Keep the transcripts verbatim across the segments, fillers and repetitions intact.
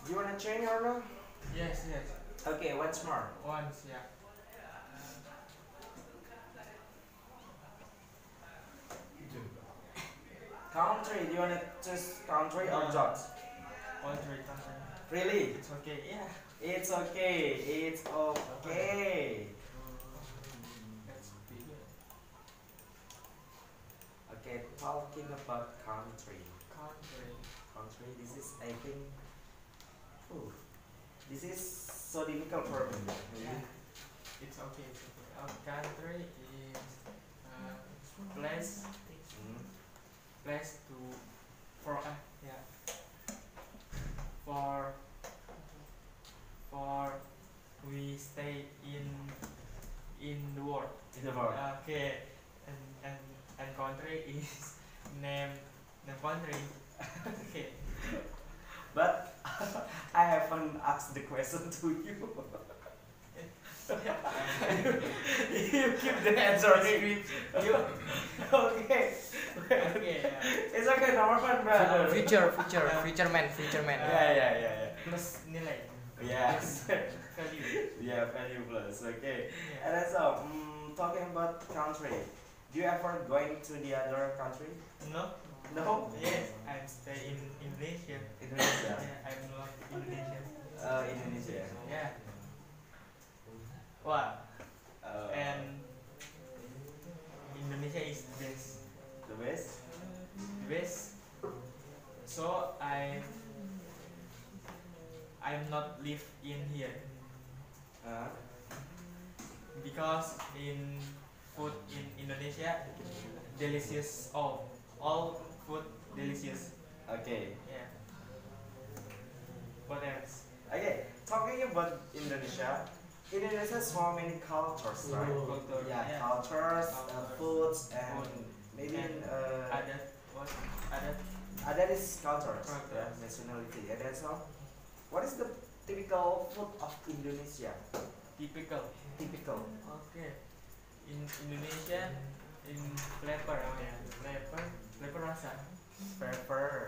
Do you wanna change or no? Yes, yes. Okay, once more. Once, yeah. Country. Do you wanna choose country or Uh, jobs? Country, country. Really? It's okay, yeah. It's okay. It's okay. Let's begin. Okay, talking about country. Country. Country. This is, I think. Ooh, this is so difficult for me. Yeah. It's okay, it's okay. Our country is uh, place Mm. place to for uh, yeah for for we stay in in the world. In the world. Okay, and and and country is name name country. Okay. But I haven't asked the question to you. You keep the answering. You okay? Okay, yeah. It's okay, number one, brother. Future, future, future man, future man. Yeah, yeah, yeah, Plus nilai. yeah. Yes. Value. Yeah, value plus. Okay. Yeah. And that's all. Mm, talking about country. Do you ever going to the other country? No. No. Yes, I'm stay in Indonesia. Indonesia. Yeah, I'm love Indonesia. Uh, Indonesia. Yeah. Wow. Uh, And Indonesia is the best. the best. The best. So I I'm not live in here Uh, because in food in Indonesia delicious, all all food delicious. okay. Yeah. What else? Okay. Talking about Indonesia. Indonesia has so many cultures, right? Culture. Yeah, Yeah. cultures, uh, Culture. foods, and Food. maybe And uh, Ada what? Ada uh, that is cultures, Cultures. yeah, nationality. And that's all. What is the typical food of Indonesia? typical. Typical. Okay. In Indonesia in flavor oh ya flavor flavor rasa. Pepper.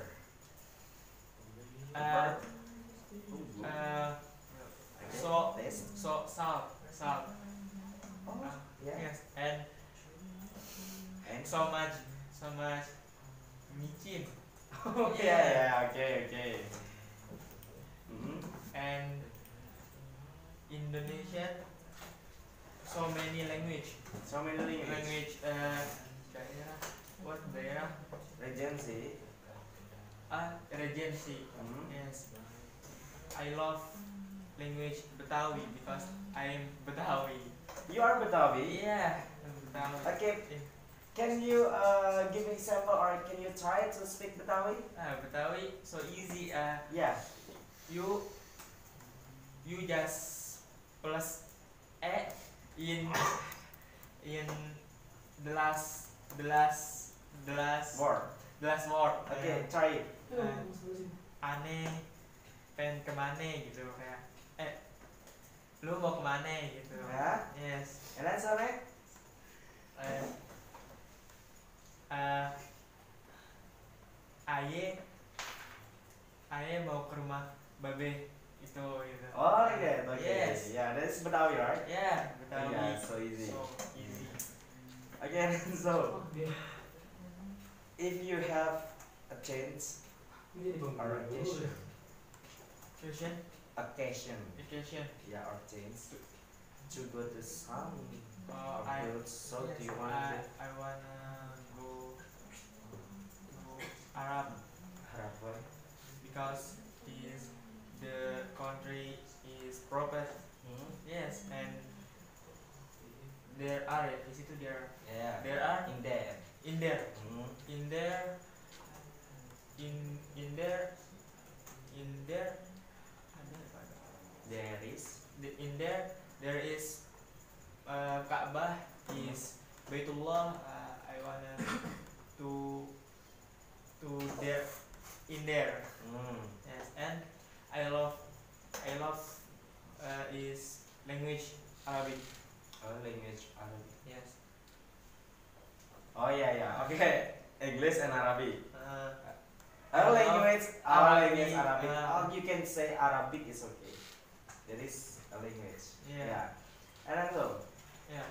Uh, uh, Okay. so Taste. so salt salt. Oh, Uh, yeah. Yes, and And so much so much micin oh, yeah, Yeah. yeah. Okay, okay. Mm-hmm. and Indonesia so many language So many language. language uh daerah what daerah Regency. ah regency. Mm-hmm. Yes, I love language Betawi because I am Betawi. You are Betawi. Yeah, Betawi. Okay. Can you uh, give me example or can you try to speak Betawi? Ah, Betawi so easy. Uh, Yeah. you you just plus e in in the last the last the last More. the last word. Okay, Uh, try it. uh, aneh pengen kemana gitu kayak eh lu mau kemana gitu. Ya. Yes. And that's all right. Eh, eh, aye aye mau ke rumah babe itu gitu. Oh yeah, okay. Yes. Yeah, that's Betawi, right? Yeah, Betawi. Yeah, so easy. So easy. Again, so if you have a chance or occasion, Fusion, occasion, vacation. yeah, or chance to go to some Uh, or I go to south, yes, do you want I, to I wanna go to Arab Harapan? because is the country is prophet. Hmm? Yes, and there are ya di situ there Yeah. there are In there. in there Hmm? in there in in there in there ada apa ada? There is. The- in there there is uh, Ka'bah is Baitullah. uh, I wanna to to there in there. Hmm. Yes, and I love I love uh, is language Arabic. Oh, language Arabic. Yes. Oh yeah, yeah. Okay. English and Arabic. Uh, Our Uh, language, our Arabic, language Arabic. uh, Oh, you can say Arabic is okay. That is a language. Yeah. And also, Yeah.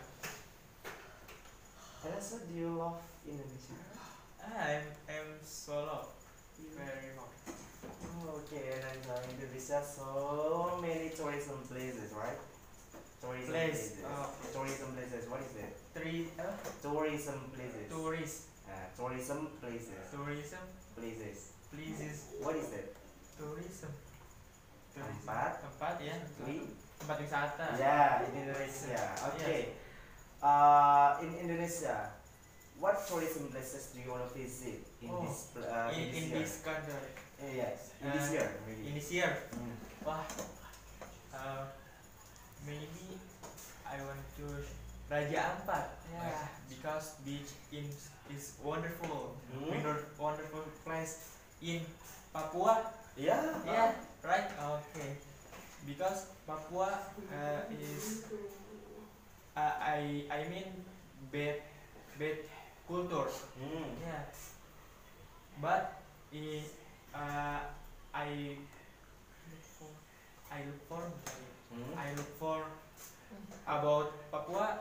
and also, do you love Indonesia? I'm I'm solo very much. Oh, okay, and then uh, Indonesia so many tourism places, right? Tourism Place. places. Oh. Tourism places. What is that? Three uh, Tourism places. tourist Uh, tourism places. tourism Places. places What is that? tourism. Tourism. Tempat. Tempat ya. We. Tempat wisata. Yeah, in Indonesia. Okay. Uh, in Indonesia, what tourism places do you want to visit in Oh, this pl- uh, in, in this in year? this country. Uh, yes, in this Uh, year maybe. In this year. Mm. Wah. Uh, maybe I want to Raja Ampat. Yeah, because beach in is wonderful. Hmm? Wonder- Wonderful place in Papua. Yeah. Yeah, right. Okay. Because Papua uh, is uh, I I mean bad bad culture. Mm. Yeah. But I uh, I look for I look for Mm. I look for about Papua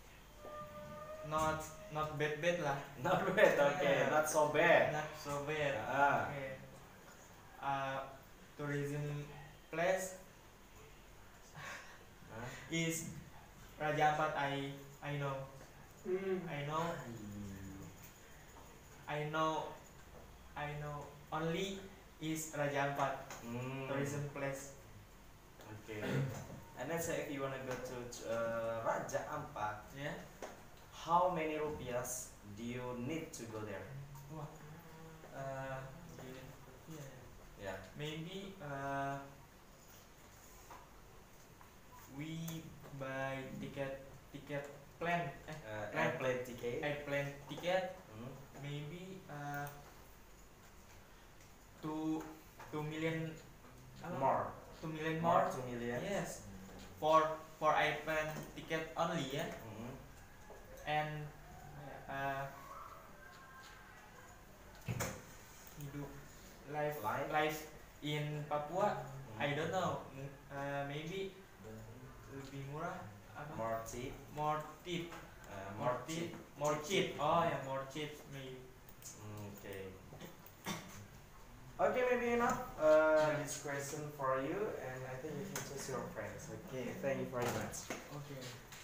not not bad bad lah. Not bad. Okay, Yeah. not so bad. Not so bad. Ah. Okay. Uh, tourism place Huh? is Raja Ampat. I I know. I know. I know. I know. Only is Raja Ampat Mm. tourism place. Okay. And then say if you wanna go to uh, Raja Ampat, Yeah. how many rupiahs do you need to go there? Wah. Uh, yeah. Yeah. Maybe uh, we buy ticket ticket plan eh, Uh, Plan. airplane ticket. airplane ticket Mm. maybe uh, two two million apa? More. two million More. more. Two million. Yes, for for airplane ticket only ya. Mm. And uh, hidup life Life? life in Papua Mm. I don't know. M- uh, maybe lebih murah apa? More cheap. More cheap. Uh, More cheap. More cheap. Oh ya, more cheap maybe. Okay. Okay, maybe enough. Uh, this question for you, and I think you can choose your friends. Okay, thank you very much. Okay.